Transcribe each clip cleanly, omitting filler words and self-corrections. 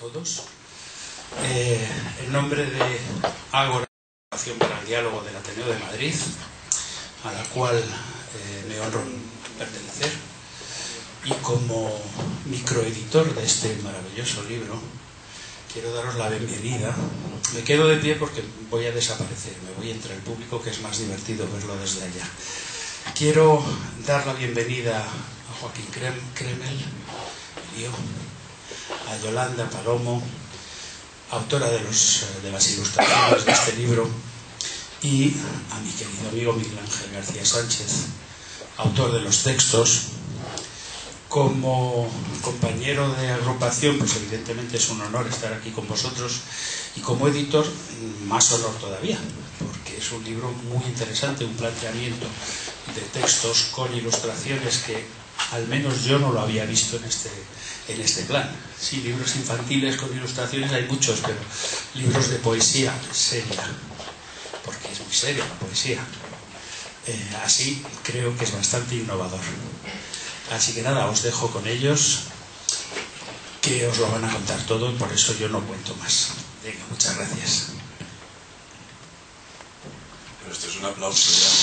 todos. En nombre de Ágora, Acción para el Diálogo del Ateneo de Madrid, a la cual me honro pertenecer, y como microeditor de este maravilloso libro, quiero daros la bienvenida. Me quedo de pie porque voy a desaparecer, me voy entre el público, que es más divertido verlo desde allá. Quiero dar la bienvenida a Joaquín Cremel, a Yolanda Palomo, autora de las ilustraciones de este libro, y a mi querido amigo Miguel Ángel García Sánchez, autor de los textos. Como compañero de agrupación, pues evidentemente es un honor estar aquí con vosotros, y como editor, más honor todavía, porque es un libro muy interesante, un planteamiento de textos con ilustraciones que al menos yo no lo había visto en este plan. Sí, libros infantiles con ilustraciones hay muchos, pero libros de poesía seria, porque es muy seria la poesía, así creo que es bastante innovador. Así que nada, os dejo con ellos, que os lo van a contar todo, y por eso yo no cuento más. Venga, muchas gracias. Pero esto es un aplauso ya.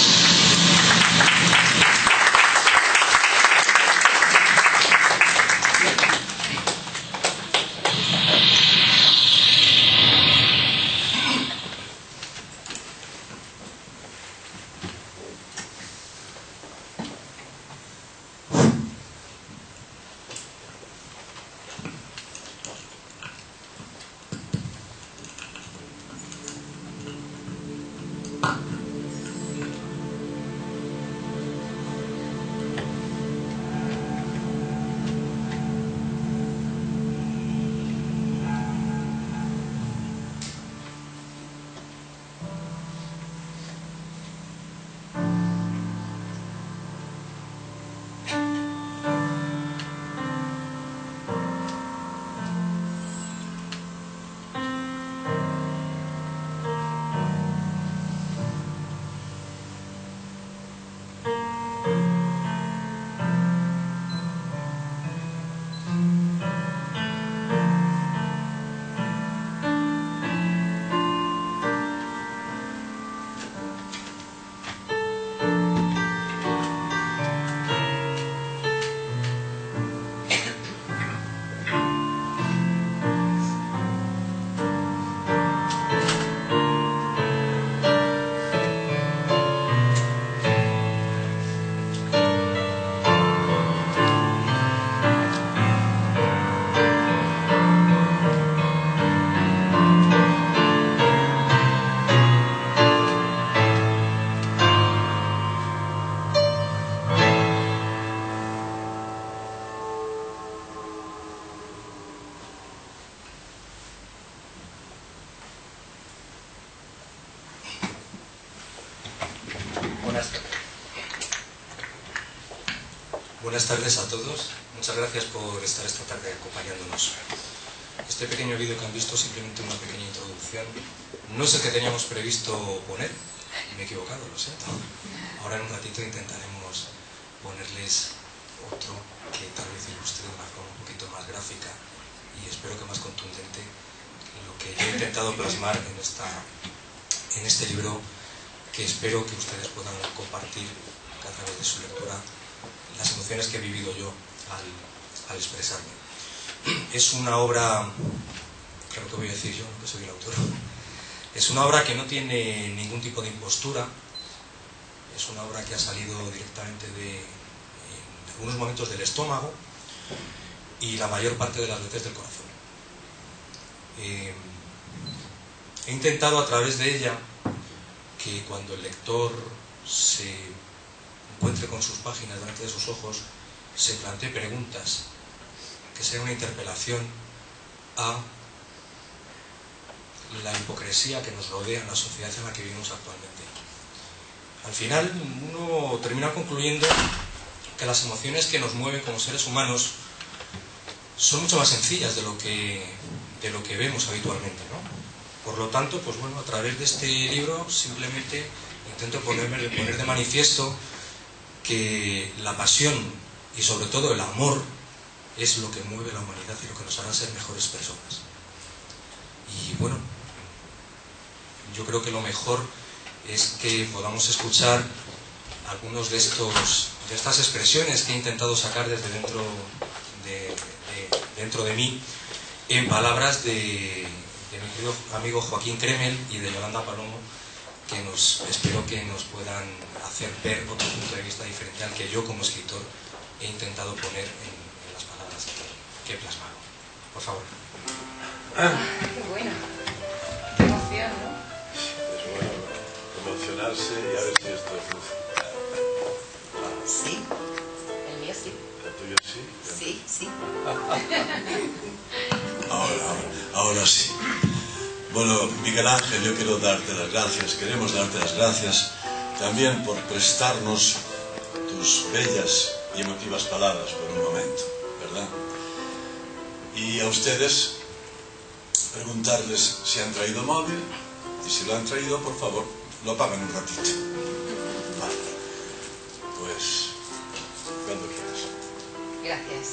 Buenas tardes a todos. Muchas gracias por estar esta tarde acompañándonos. Este pequeño vídeo que han visto es simplemente una pequeña introducción. No es el que teníamos previsto poner, me he equivocado, lo siento. Ahora en un ratito intentaremos ponerles otro que tal vez ilustre de una forma un poquito más gráfica y espero que más contundente lo que yo he intentado plasmar en este libro, que espero que ustedes puedan compartir a través de su lectura las emociones que he vivido yo al expresarme. Es una obra, creo que voy a decir yo, que soy el autor, es una obra que no tiene ningún tipo de impostura, es una obra que ha salido directamente en algunos momentos del estómago y la mayor parte de las veces del corazón. He intentado a través de ella que cuando el lector se encuentre con sus páginas delante de sus ojos, se plantee preguntas, que sea una interpelación a la hipocresía que nos rodea en la sociedad en la que vivimos actualmente. Al final, uno termina concluyendo que las emociones que nos mueven como seres humanos son mucho más sencillas de lo que vemos habitualmente, ¿no? Por lo tanto, pues bueno, a través de este libro simplemente intento poner de manifiesto que la pasión y sobre todo el amor es lo que mueve la humanidad y lo que nos hará ser mejores personas. Y bueno, yo creo que lo mejor es que podamos escuchar algunos de estas expresiones que he intentado sacar desde dentro de mí, en palabras de mi querido amigo Joaquín Cremel y de Yolanda Palomo, que espero que nos puedan hacer ver otro punto de vista diferencial que yo como escritor he intentado poner en las palabras que he plasmado. Por favor. Qué bueno. Qué emoción, ¿no? Es bueno emocionarse y a ver si esto funciona. Sí, el mío sí. ¿El tuyo sí? Sí, sí. Ahora sí. Bueno, Miguel Ángel, yo quiero darte las gracias, queremos darte las gracias también por prestarnos tus bellas y emotivas palabras por un momento, ¿verdad? Y a ustedes, preguntarles si han traído móvil, y si lo han traído, por favor, lo apagan un ratito. Vale. Pues, cuando quieras. Gracias.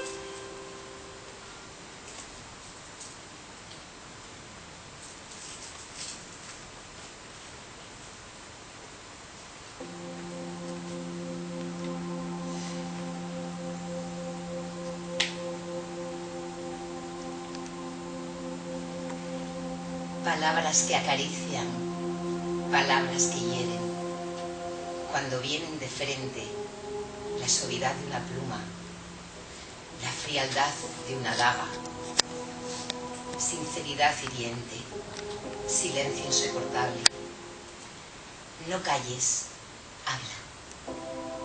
Palabras que acarician, palabras que hieren, cuando vienen de frente, la suavidad de una pluma, la frialdad de una daga, sinceridad hiriente, silencio insoportable. No calles, habla.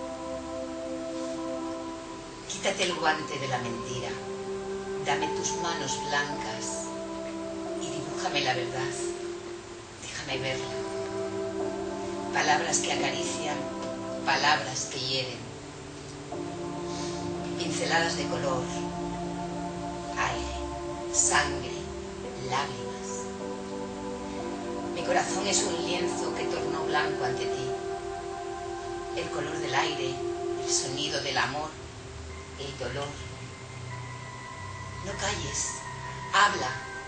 Quítate el guante de la mentira, dame tus manos blancas y dibújame la verdad, déjame verla. Palabras que acarician, palabras que hieren, pinceladas de color, aire, sangre, lágrimas. Mi corazón es un lienzo que tornó blanco ante ti. El color del aire, el sonido del amor, el dolor. No calles, habla.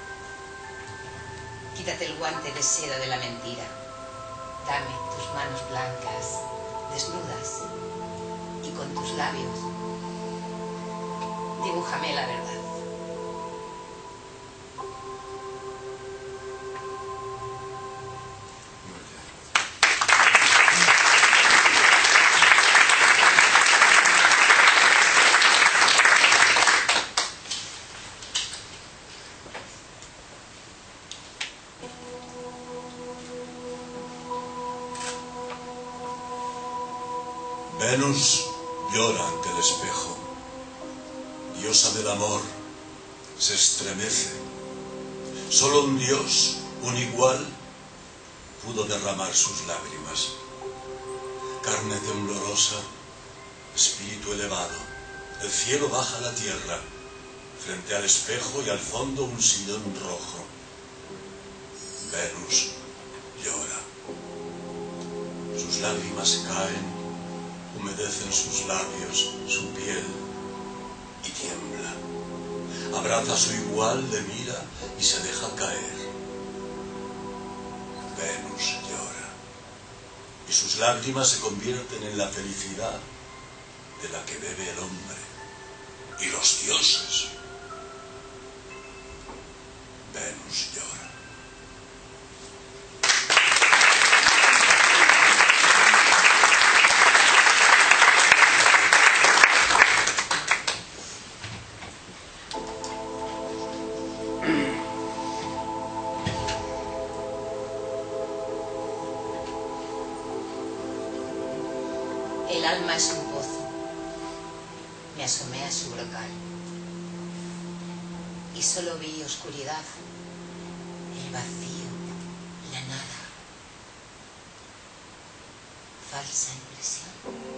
Quítate el guante de seda de la mentira. Dame tus manos blancas, desnudas, y con tus labios dibújame la verdad. Venus llora ante el espejo, diosa del amor, se estremece. Solo un dios, un igual, pudo derramar sus lágrimas. Carne temblorosa, espíritu elevado, el cielo baja a la tierra, frente al espejo y al fondo un sillón rojo. Venus llora. Sus lágrimas caen, humedecen sus labios, su piel, y tiembla. Abraza a su igual, le mira y se deja caer. Venus llora. Y sus lágrimas se convierten en la felicidad de la que bebe el hombre y los dioses. Venus llora. El alma es un pozo. Me asomé a su brocal y solo vi oscuridad, el vacío, la nada. Falsa impresión.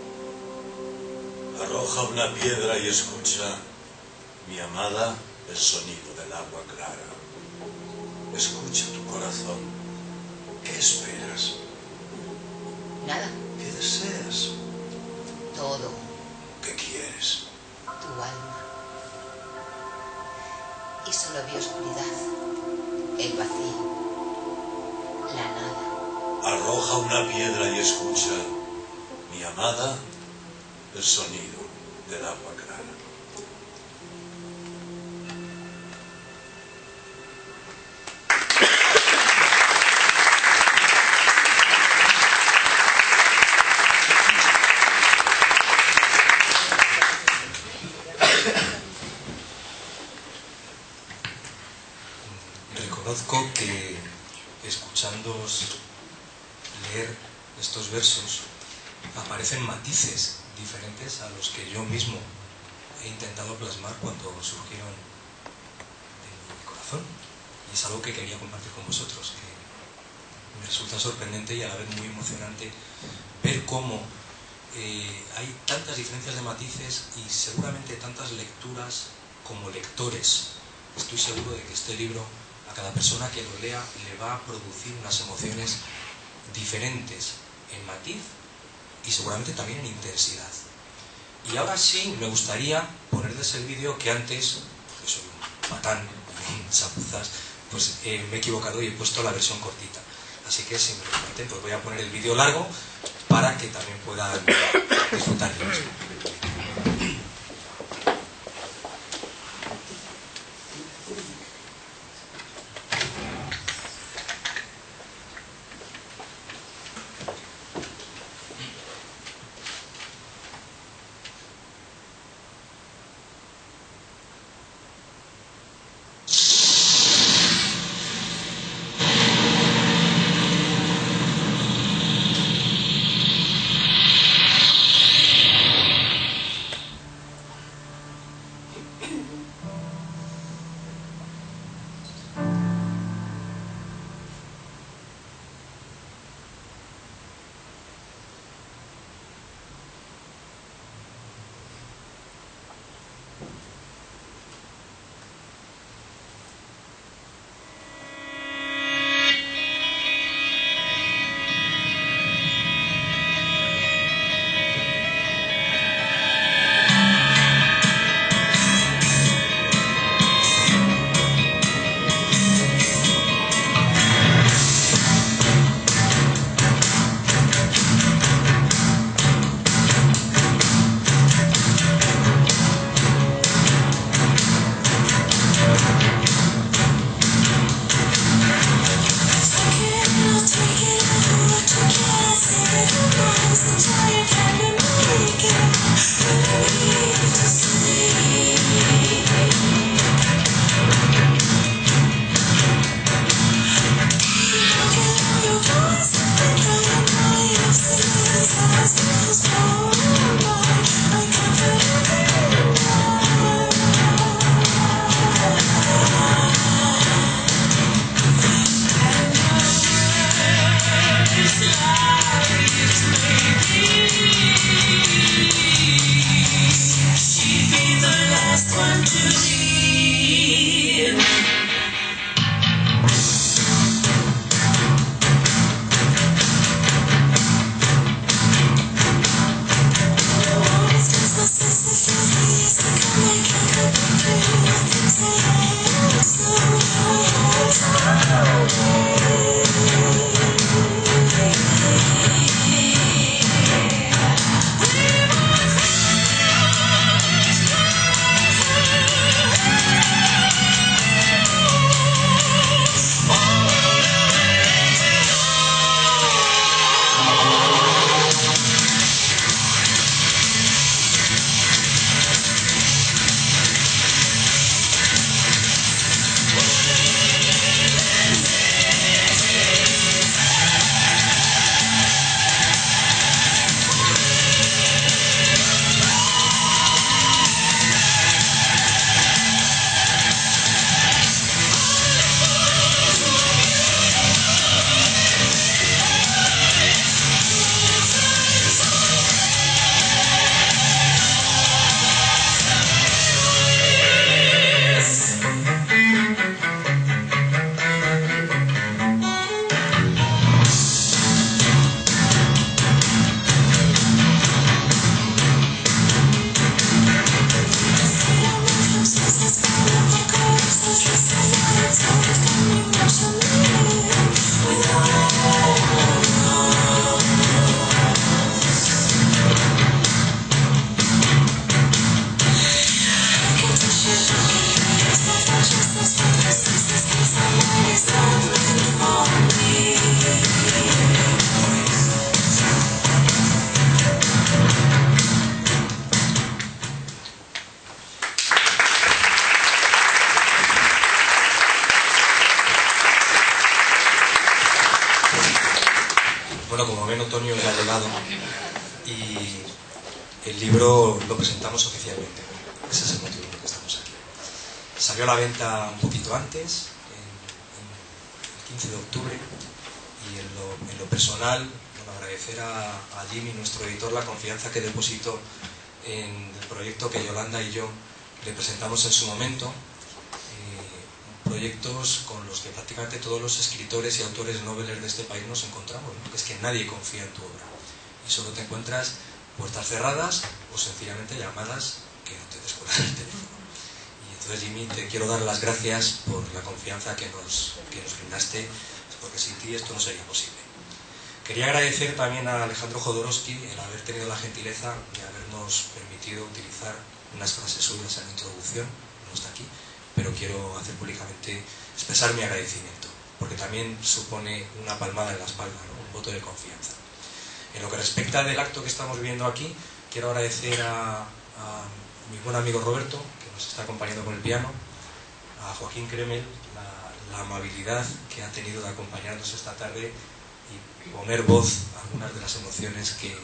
Arroja una piedra y escucha, mi amada, el sonido del agua clara. Escucha tu corazón. ¿Qué esperas? Nada. ¿Qué deseas? Todo. ¿Qué quieres? Tu alma. Arroja una piedra y escucha, mi amada, el sonido del agua clara. Reconozco que escuchándoos leer estos versos aparecen matices diferentes a los que yo mismo he intentado plasmar cuando surgieron de mi corazón, y es algo que quería compartir con vosotros, que me resulta sorprendente y a la vez muy emocionante ver cómo hay tantas diferencias de matices y seguramente tantas lecturas como lectores. Estoy seguro de que este libro, a cada persona que lo lea, le va a producir unas emociones diferentes en matiz y seguramente también en intensidad. Y ahora sí me gustaría ponerles el vídeo que antes, porque soy un patán, un chapuzas, pues me he equivocado y he puesto la versión cortita. Así que si me lo permiten, pues voy a poner el vídeo largo para que también puedan disfrutar de mismo. Bueno, como ven, otoño ya ha llegado y el libro lo presentamos oficialmente. Ese es el motivo por el que estamos aquí. Salió a la venta un poquito antes, el 15 de octubre, y en lo personal, bueno, agradecer a Jimmy, nuestro editor, la confianza que depositó en el proyecto que Yolanda y yo le presentamos en su momento. Proyectos con los que prácticamente todos los escritores y autores noveles de este país nos encontramos, ¿no? Que es que nadie confía en tu obra y solo te encuentras puertas cerradas o sencillamente llamadas que no te descuelgan el teléfono. Y entonces, Jimmy, te quiero dar las gracias por la confianza que nos brindaste, porque sin ti esto no sería posible. Quería agradecer también a Alejandro Jodorowsky el haber tenido la gentileza de habernos permitido utilizar unas frases suyas en la introducción. No está aquí, pero quiero hacer públicamente expresar mi agradecimiento, porque también supone una palmada en la espalda, ¿no? Un voto de confianza. En lo que respecta del acto que estamos viendo aquí, quiero agradecer a mi buen amigo Roberto, que nos está acompañando con el piano, a Joaquín Cremel, la amabilidad que ha tenido de acompañarnos esta tarde y poner voz a algunas de las emociones que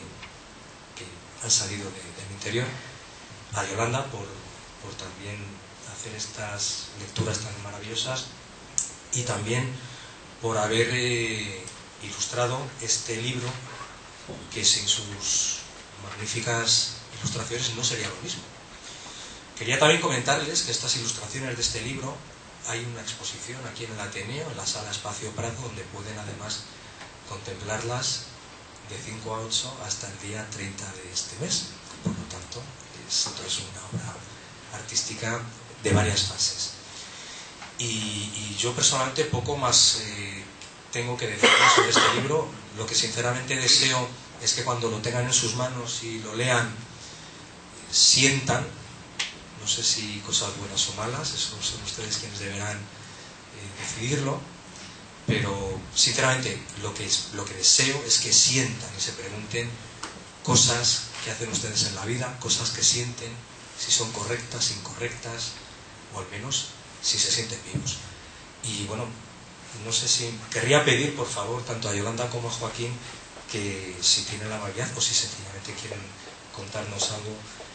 han salido de mi interior, a Yolanda por también hacer estas lecturas tan maravillosas y también por haber ilustrado este libro que sin sus magníficas ilustraciones no sería lo mismo. Quería también comentarles que estas ilustraciones de este libro hay una exposición aquí en el Ateneo, en la Sala Espacio Prado, donde pueden además contemplarlas de 5 a 8 hasta el día 30 de este mes. Por lo tanto, esto es una obra artística de varias fases. Y yo personalmente poco más tengo que decir sobre este libro. Lo que sinceramente deseo es que cuando lo tengan en sus manos y lo lean, sientan, no sé si cosas buenas o malas, eso son ustedes quienes deberán decidirlo, pero sinceramente lo que deseo es que sientan y se pregunten cosas que hacen ustedes en la vida, cosas que sienten, si son correctas, incorrectas, o al menos si se sienten vivos. Y bueno, no sé si querría pedir por favor tanto a Yolanda como a Joaquín que si tienen la amabilidad o si sencillamente quieren contarnos algo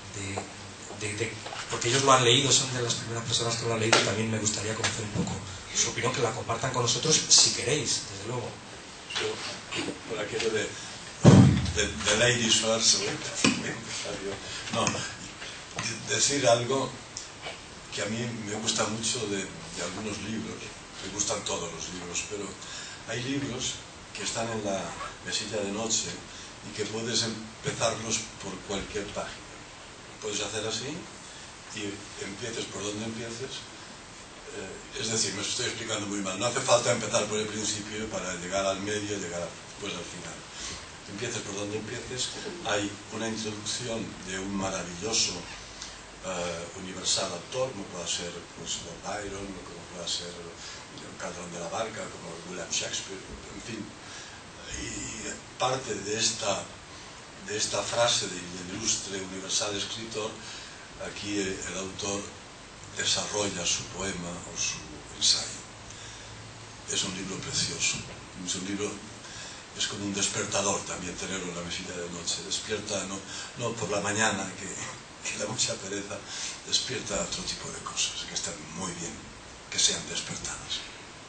porque ellos lo han leído, son de las primeras personas que lo han leído, y también me gustaría conocer un poco su opinión, que la compartan con nosotros si queréis, desde luego. Yo, por aquello de ladies first, no, decir algo que a mí me gusta mucho de algunos libros. Me gustan todos los libros, pero hay libros que están en la mesilla de noche y que puedes empezarlos por cualquier página. Puedes hacer así y empieces por donde empieces. Es decir, me estoy explicando muy mal. No hace falta empezar por el principio para llegar al medio y llegar después al final. Empieces por donde empieces. Hay una introducción de un maravilloso universal autor, como pueda ser pues, Lord Byron, como pueda ser Calderón de la Barca, como William Shakespeare, en fin. Y parte de esta frase del ilustre universal escritor, aquí el autor desarrolla su poema o su ensayo. Es un libro precioso, es un libro, es como un despertador también tenerlo en la mesilla de noche. Despierta, no por la mañana, que da mucha pereza, despierta otro tipo de cosas que están muy bien, que sean despertadas.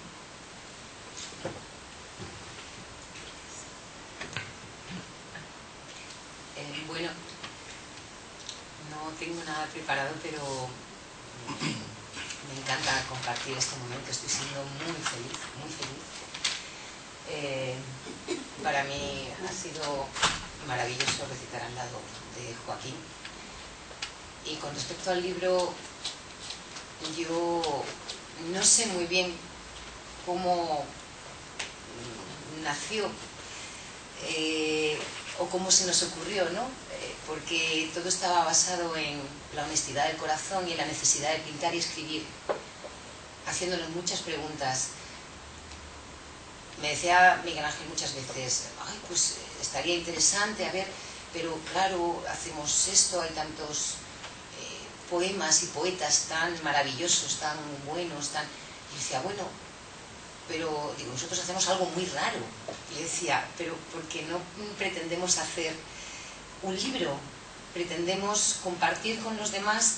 Bueno, no tengo nada preparado, pero me encanta compartir este momento. Estoy siendo muy feliz, muy feliz. Para mí ha sido maravilloso recitar al lado de Joaquín. Y con respecto al libro, yo no sé muy bien cómo nació o cómo se nos ocurrió, ¿no? Porque todo estaba basado en la honestidad del corazón y en la necesidad de pintar y escribir, haciéndonos muchas preguntas. Me decía Miguel Ángel muchas veces, ay, pues estaría interesante, a ver, pero claro, hacemos esto, hay tantos poemas y poetas tan maravillosos, tan buenos, tan... Y decía, bueno, pero digo, nosotros hacemos algo muy raro. Y le decía, pero ¿por qué no pretendemos hacer un libro? Pretendemos compartir con los demás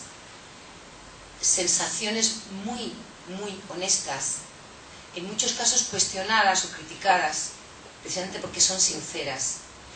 sensaciones muy, muy honestas, en muchos casos cuestionadas o criticadas, precisamente porque son sinceras.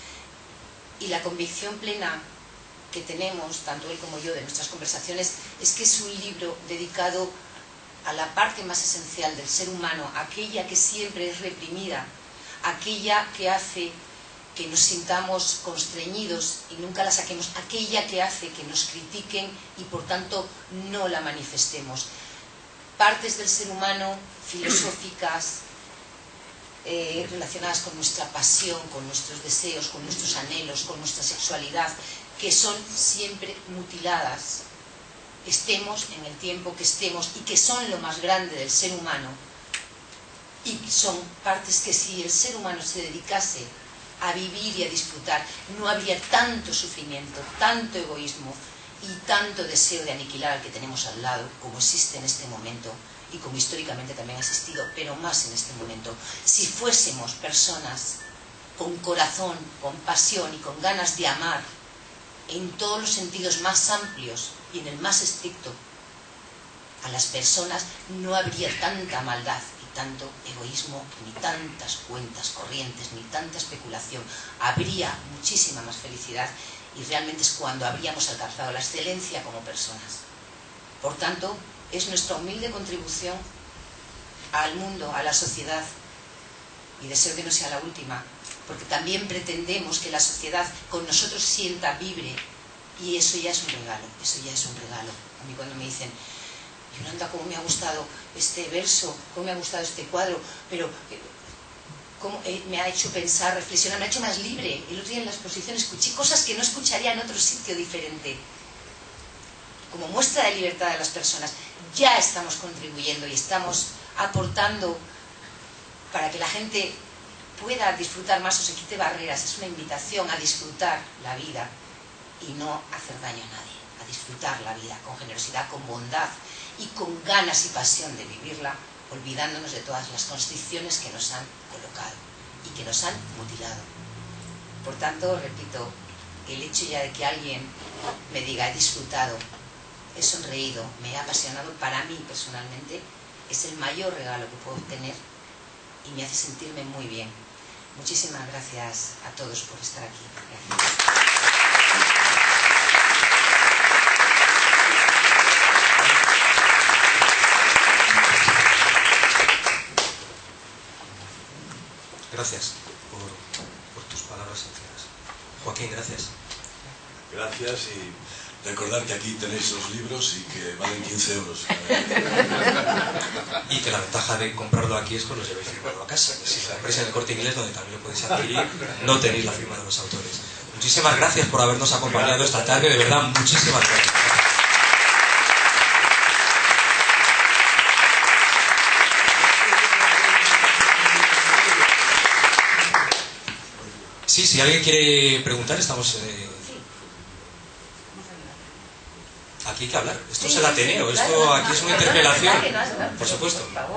Y la convicción plena que tenemos, tanto él como yo, de nuestras conversaciones, es que es un libro dedicado a la parte más esencial del ser humano, aquella que siempre es reprimida, aquella que hace que nos sintamos constreñidos y nunca la saquemos, aquella que hace que nos critiquen y por tanto no la manifestemos. Partes del ser humano filosóficas, relacionadas con nuestra pasión, con nuestros deseos, con nuestros anhelos, con nuestra sexualidad, que son siempre mutiladas, estemos en el tiempo que estemos, y que son lo más grande del ser humano, y son partes que si el ser humano se dedicase a vivir y a disfrutar, no habría tanto sufrimiento, tanto egoísmo y tanto deseo de aniquilar al que tenemos al lado, como existe en este momento y como históricamente también ha existido, pero más en este momento. Si fuésemos personas con corazón, con pasión y con ganas de amar en todos los sentidos más amplios y en el más estricto a las personas, no habría tanta maldad y tanto egoísmo, ni tantas cuentas corrientes, ni tanta especulación. Habría muchísima más felicidad y realmente es cuando habríamos alcanzado la excelencia como personas. Por tanto, es nuestra humilde contribución al mundo, a la sociedad, y deseo que no sea la última, porque también pretendemos que la sociedad con nosotros sienta, vibre, y eso ya es un regalo, eso ya es un regalo. A mí cuando me dicen, Yolanda, cómo me ha gustado este verso, cómo me ha gustado este cuadro, pero cómo me ha hecho pensar, reflexionar, me ha hecho más libre. El otro día en la exposición escuché cosas que no escucharía en otro sitio diferente. Como muestra de libertad de las personas, ya estamos contribuyendo y estamos aportando para que la gente pueda disfrutar más o se quite barreras. Es una invitación a disfrutar la vida y no hacer daño a nadie, a disfrutar la vida con generosidad, con bondad y con ganas y pasión de vivirla, olvidándonos de todas las constricciones que nos han colocado y que nos han mutilado. Por tanto, repito, el hecho ya de que alguien me diga he disfrutado, he sonreído, me ha apasionado, para mí personalmente es el mayor regalo que puedo tener y me hace sentirme muy bien. Muchísimas gracias a todos por estar aquí. Gracias. Gracias por tus palabras sinceras. Joaquín, gracias. Gracias, y recordad que aquí tenéis los libros y que valen 15 euros. Y que la ventaja de comprarlo aquí es que los llevéis firmado a casa. Si lo compráis en el Corte Inglés, donde también lo podéis adquirir, no tenéis la firma de los autores. Muchísimas gracias por habernos acompañado esta tarde, de verdad, muchísimas gracias. Sí, si alguien quiere preguntar, estamos... Aquí hay que hablar. Esto es el Ateneo. Esto aquí es una interpelación. Por supuesto.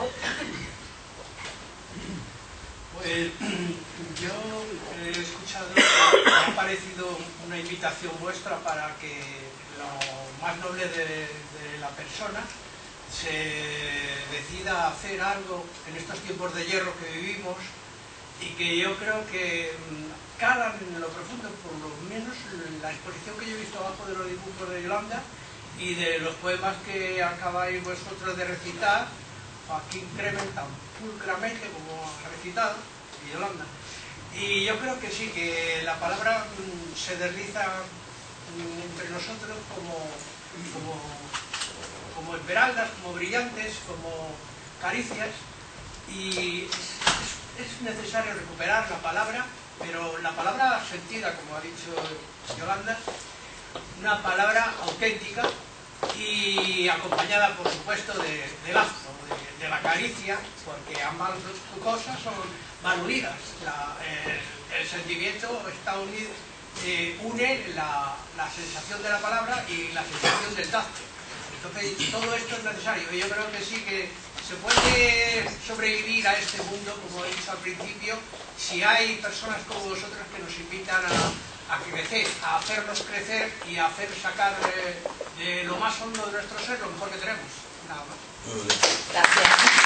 Pues yo he escuchado, me ha parecido una invitación vuestra para que lo más noble de la persona se decida a hacer algo en estos tiempos de hierro que vivimos, y que yo creo que calan en lo profundo, por lo menos la exposición que yo he visto abajo de los dibujos de Yolanda y de los poemas que acabáis vosotros de recitar, Joaquín Cremen tan pulcramente como ha recitado, y Yolanda. Y yo creo que sí, que la palabra se desliza entre nosotros como esmeraldas, como brillantes, como caricias, y es necesario recuperar la palabra, pero la palabra sentida, como ha dicho Yolanda, una palabra auténtica y acompañada, por supuesto, del acto, de la caricia, porque ambas cosas van unidas. El sentimiento está unido, une la sensación de la palabra y la sensación del tacto. Entonces, todo esto es necesario, y yo creo que sí que ¿Se puede sobrevivir a este mundo, como he dicho al principio, si hay personas como vosotros que nos invitan a crecer, a hacernos crecer y a hacer sacar de lo más hondo de nuestro ser lo mejor que tenemos? Nada más. Gracias.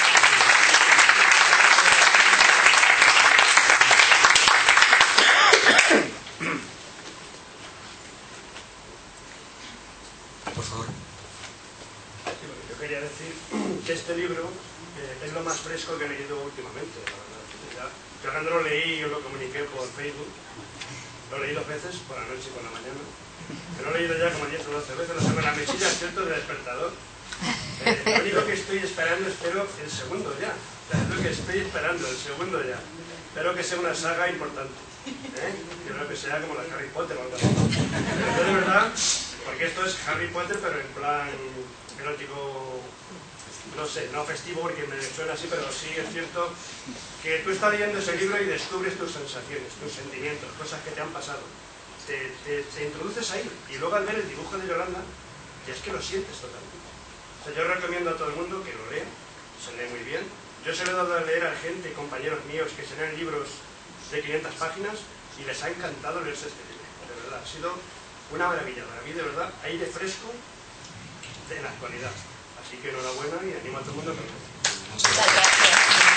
Por favor. Sí, yo quería decir que este libro es lo más fresco que he leído últimamente, la verdad. Yo cuando lo leí, yo lo comuniqué por Facebook, lo leí 2 veces, por la noche y por la mañana. Me lo he leído ya como 10 o 12 veces, lo tengo en la mesilla, ¿cierto?, de despertador. Lo único que estoy esperando, espero el segundo ya. O sea, es lo que estoy esperando, el segundo ya. Espero que sea una saga importante. Yo creo que sea como la de Harry Potter o algo así. Pero yo de verdad, porque esto es Harry Potter, pero en plan erótico, no sé, no festivo porque me suena así, pero sí es cierto que tú estás leyendo ese libro y descubres tus sensaciones, tus sentimientos, cosas que te han pasado. Te introduces ahí y luego al ver el dibujo de Yolanda, ya es que lo sientes totalmente. O sea, yo recomiendo a todo el mundo que lo lea, se lee muy bien. Yo se lo he dado a leer a gente, compañeros míos, que se leen libros de 500 páginas y les ha encantado leerse este libro. De verdad, ha sido una maravilla para mí, de verdad, aire fresco en la actualidad. Así que enhorabuena y animo a todo el mundo a que lo lea. Muchas gracias.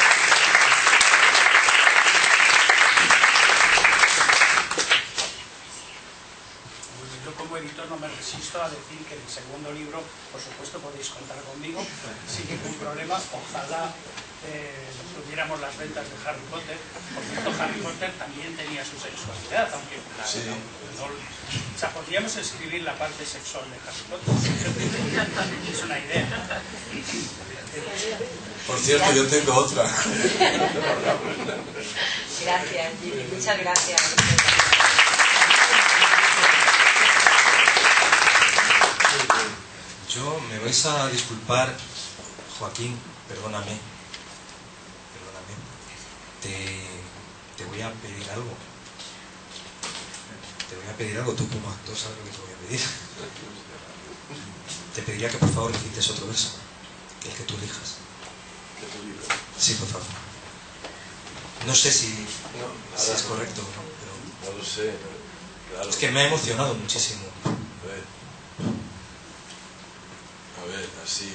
Yo como editor no me resisto a decir que en el segundo libro, por supuesto, podéis contar conmigo sin ningún problema. Ojalá tuviéramos las ventas de Harry Potter. Por cierto, Harry Potter también tenía su sexualidad, aunque o sea, podríamos escribir la parte sexual de Harry Potter. Es una idea. Por cierto, yo tengo otra. Gracias, Jimmy. Muchas gracias. Yo me vais a disculpar, Joaquín, perdóname. Te voy a pedir algo. Tú como actor sabes lo que te voy a pedir. Te pediría que por favor recites otro verso, el que tú elijas. Sí, por favor. No sé si es correcto o no, pero... No lo sé, claro. Es que me ha emocionado muchísimo. A ver, así...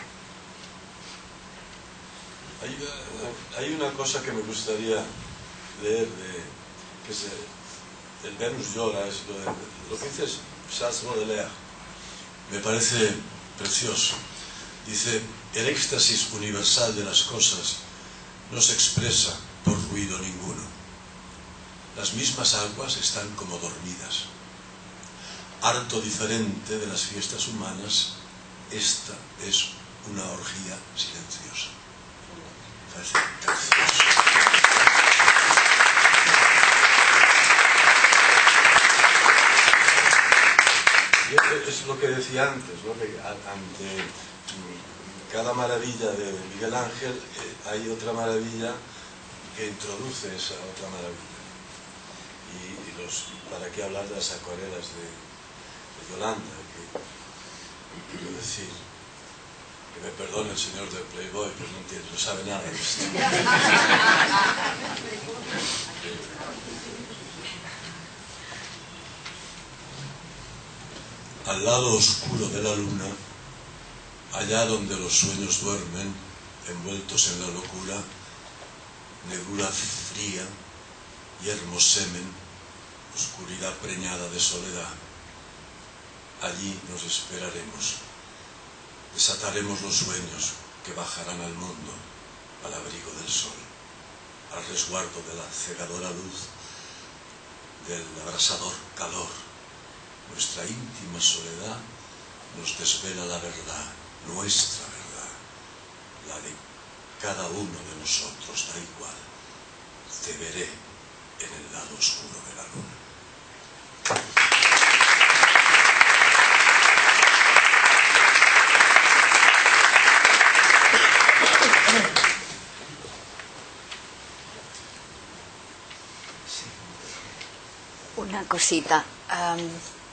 Hay una cosa que me gustaría leer, que es el Venus llora, es lo que dice Charles Baudelaire. Me parece precioso. Dice, el éxtasis universal de las cosas no se expresa por ruido ninguno. Las mismas aguas están como dormidas. Harto diferente de las fiestas humanas, esta es una orgía silenciosa. Me parece precioso. Es lo que decía antes, ¿no? Que ante cada maravilla de Miguel Ángel hay otra maravilla que introduce esa otra maravilla. Y para qué hablar de las acuarelas de Yolanda, que quiero decir, que me perdone el señor del Playboy, pues no entiende, no sabe nada de esto. Al lado oscuro de la luna, allá donde los sueños duermen, envueltos en la locura, negrura fría, yermo semen, oscuridad preñada de soledad. Allí nos esperaremos. Desataremos los sueños que bajarán al mundo, al abrigo del sol, al resguardo de la cegadora luz, del abrasador calor. Nuestra íntima soledad nos desvela la verdad, nuestra verdad, la de cada uno de nosotros, da igual. Te veré en el lado oscuro de la luna. Una cosita.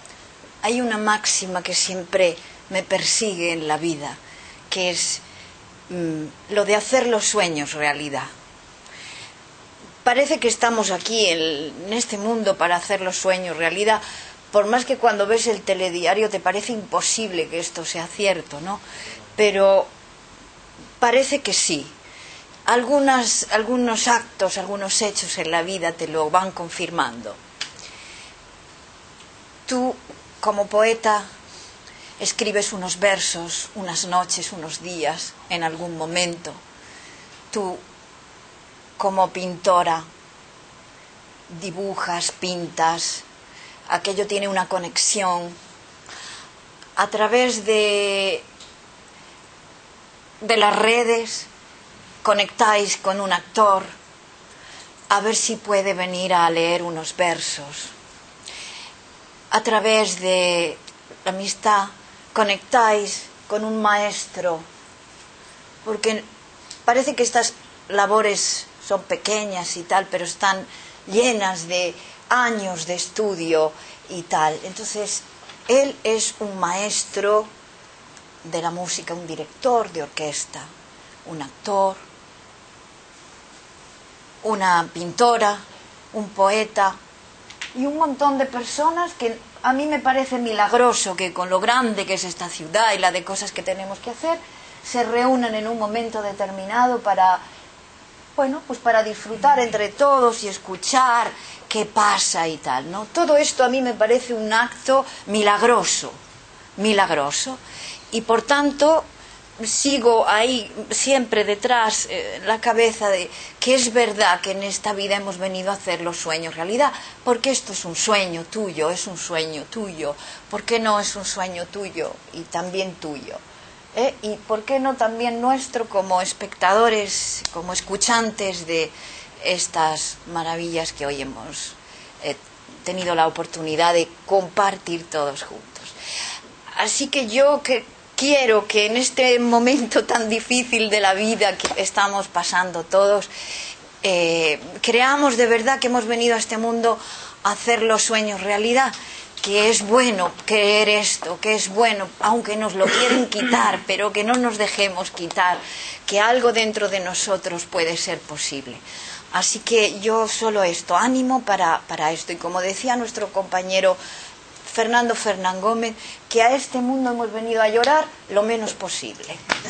Hay una máxima que siempre me persigue en la vida, que es lo de hacer los sueños realidad. Parece que estamos aquí en este mundo para hacer los sueños realidad, por más que cuando ves el telediario te parece imposible que esto sea cierto, ¿no? Pero parece que sí. Algunos actos, algunos hechos en la vida te lo van confirmando. Tú, como poeta, escribes unos versos, unas noches, unos días, en algún momento. Tú, como pintora, dibujas, pintas, aquello tiene una conexión. A través de las redes conectáis con un actor a ver si puede venir a leer unos versos. A través de la amistad conectáis con un maestro, porque parece que estas labores son pequeñas y tal, pero están llenas de años de estudio y tal. Entonces, él es un maestro de la música, un director de orquesta, un actor, una pintora, un poeta y un montón de personas que a mí me parece milagroso que con lo grande que es esta ciudad y la de cosas que tenemos que hacer, se reúnan en un momento determinado para, bueno, pues para disfrutar entre todos y escuchar qué pasa y tal, ¿no? Todo esto a mí me parece un acto milagroso, milagroso, y por tanto sigo ahí siempre detrás la cabeza de que es verdad que en esta vida hemos venido a hacer los sueños realidad, porque esto es un sueño tuyo, es un sueño tuyo. ¿Por qué no es un sueño tuyo y también tuyo? Y ¿por qué no también nuestro como espectadores, como escuchantes de estas maravillas que hoy hemos tenido la oportunidad de compartir todos juntos? Así que yo quiero que en este momento tan difícil de la vida que estamos pasando todos, creamos de verdad que hemos venido a este mundo a hacer los sueños realidad, que es bueno creer esto, que es bueno, aunque nos lo quieren quitar, pero que no nos dejemos quitar, que algo dentro de nosotros puede ser posible. Así que yo solo esto, ánimo para esto. Y como decía nuestro compañero Fernando Fernán Gómez, que a este mundo hemos venido a llorar lo menos posible.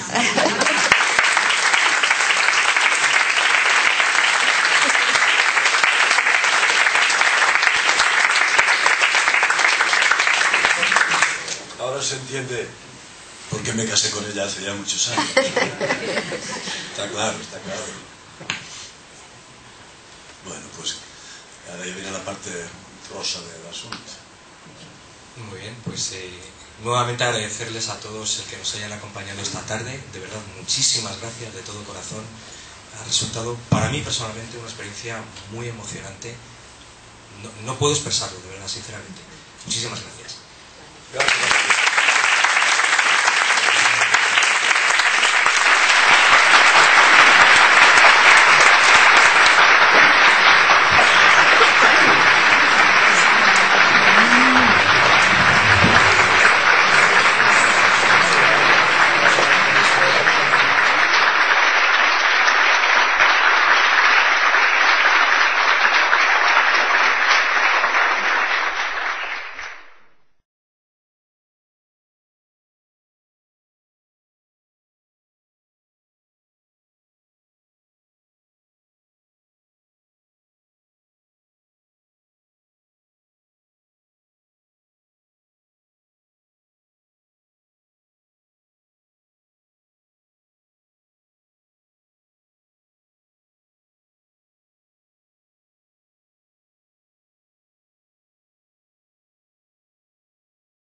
Ahora se entiende por qué me casé con ella hace ya muchos años. Está claro, está claro. Bueno, pues ahora ya viene la parte rosa del asunto. Muy bien, pues nuevamente agradecerles a todos el que nos hayan acompañado esta tarde. De verdad, muchísimas gracias de todo corazón. Ha resultado para mí personalmente una experiencia muy emocionante. No puedo expresarlo, de verdad, sinceramente. Muchísimas gracias. Gracias.